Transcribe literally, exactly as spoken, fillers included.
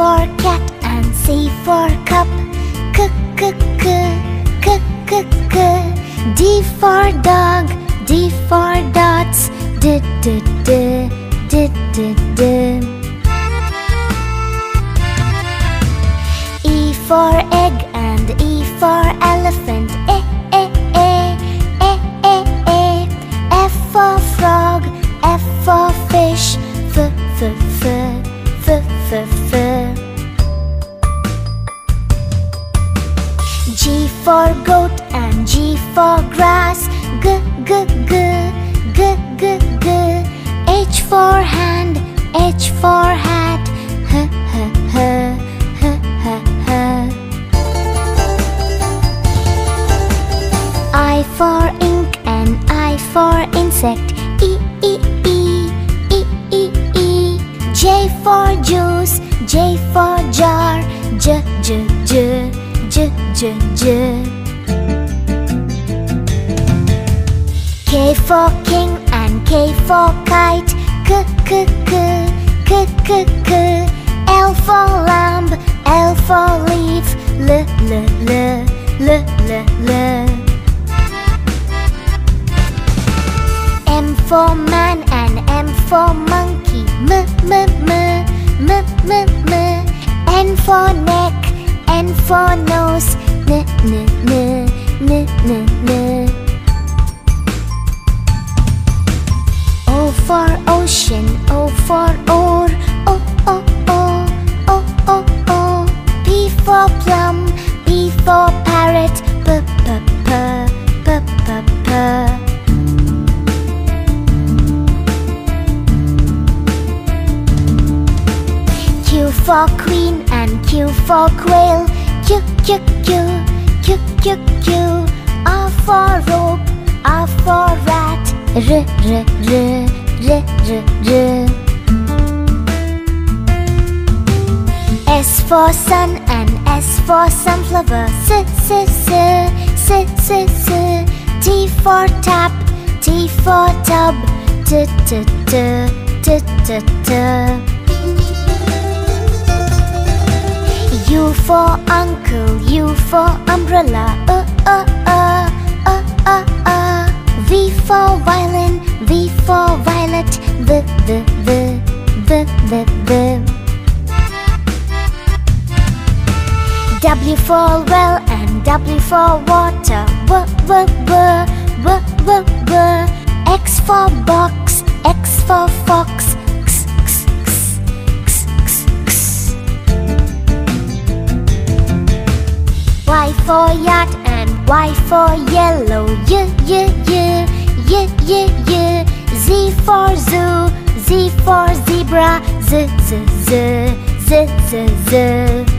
for cat and C for cup. C c c c c c. D for dog, D for dots. D d d d d d. E for egg and E for elephant. E e e e e e. F for frog, F for fish. F f f f f f. G for goat and G for grass. G g g g g g. H for hand, H for hat. H h h h h h. I for ink and I for insect. E e e e e e. J for juice, J for jar. J j j j j j. K for king and K for kite. K k k k k k. L for lamb, L for leaf. L l l l l l. M for man and M for monkey. M m m m m m. N for neck, N for nose. N n n n n n. O for ocean, O for oar. O o o o o o. P for plum, P for parrot. P p p p p p. Q for queen and Q for quail. Q q q q q q. R for rope, R for rat. R r r r r r. S for sun and S for sunflower. S s s s s s. T for tap, T for tub. T t t t t t. U for uncle, U for umbrella. Uh uh uh uh uh uh. V for violin, V for violet. V v v v v v. W for well and W for water. W w w w w w. X for box, X for fox. X x x x x x. Y for yacht and Y for yellow. Y y y y y y. Z for zoo, Z for zebra. Z z z z z z.